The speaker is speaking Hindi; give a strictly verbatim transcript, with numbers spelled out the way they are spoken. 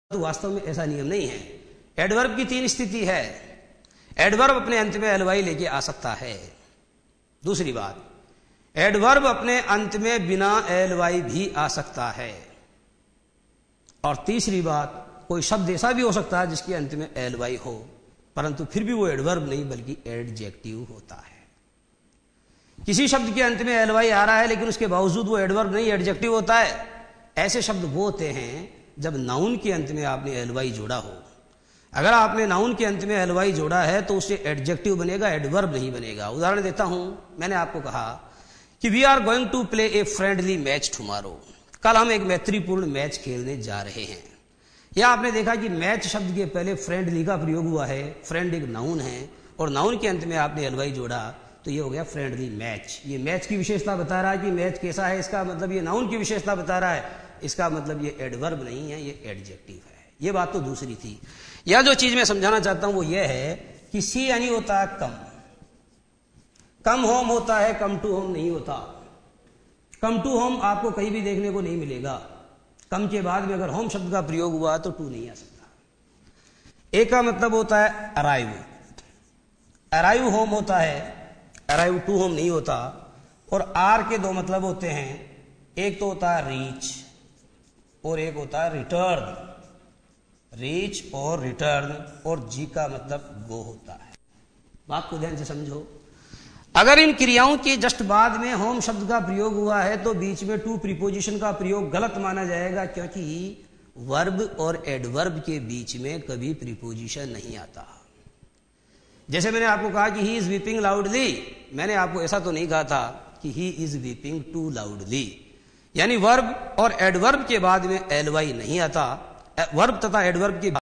तो वास्तव में ऐसा नियम नहीं है। एडवर्ब की तीन स्थिति है। एडवर्ब अपने अंत में एलवाई लेके आ सकता है। दूसरी बात, एडवर्ब अपने अंत में बिना एलवाई भी आ सकता है। और तीसरी बात, कोई शब्द ऐसा भी हो सकता है जिसके अंत में एलवाई हो, परंतु फिर भी वो एडवर्ब नहीं बल्कि एडजेक्टिव होता है। किसी शब्द के अंत में एलवाई आ रहा है लेकिन उसके बावजूद वो एडवर्ब नहीं एडजेक्टिव होता है। ऐसे शब्द वो होते हैं जब नाउन के अंत में आपने एलवाई जोड़ा हो। अगर आपने नाउन के अंत में एलवाई जोड़ा है तो उससे एडजेक्टिव बनेगा, एडवर्ब नहीं बनेगा। उदाहरण देता हूं, मैंने आपको कहा कि we are going to play a friendly match tomorrow. कल हम एक मैत्रीपूर्ण मैच खेलने जा रहे हैं। यह आपने देखा कि मैच शब्द के पहले फ्रेंडली का प्रयोग हुआ है। फ्रेंड एक नाउन है और नाउन के अंत में आपने एलवाई जोड़ा तो ये हो गया फ्रेंडली मैच। ये मैच की विशेषता बता रहा है कि मैच कैसा है, इसका मतलब ये नाउन की विशेषता बता रहा है, इसका मतलब ये एडवर्ब नहीं है, ये एडजेक्टिव है। ये बात तो दूसरी थी। यह जो चीज मैं समझाना चाहता हूं वो ये है कि सी यानी होता है कम, कम होम होता है, कम टू होम नहीं होता। कम टू होम आपको कहीं भी देखने को नहीं मिलेगा। कम के बाद में अगर होम शब्द का प्रयोग हुआ तो टू नहीं आ सकता। एक का मतलब होता है अराइव, अराइव होम होता है, अराइव टू होम नहीं होता। और आर के दो मतलब होते हैं, एक तो होता है रीच और एक होता है रिटर्न। रीच और रिटर्न, और जी का मतलब गो होता है। बात को ध्यान से समझो। अगर इन क्रियाओं के जस्ट बाद में होम शब्द का प्रयोग हुआ है तो बीच में टू प्रीपोजिशन का प्रयोग गलत माना जाएगा, क्योंकि वर्ब और एडवर्ब के बीच में कभी प्रीपोजिशन नहीं आता। जैसे मैंने आपको कहा कि ही इज वीपिंग लाउडली, मैंने आपको ऐसा तो नहीं कहा था कि he is weeping too loudly. यानी वर्ब और एडवर्ब के बाद में एलवाई नहीं आता। वर्ब तथा एडवर्ब के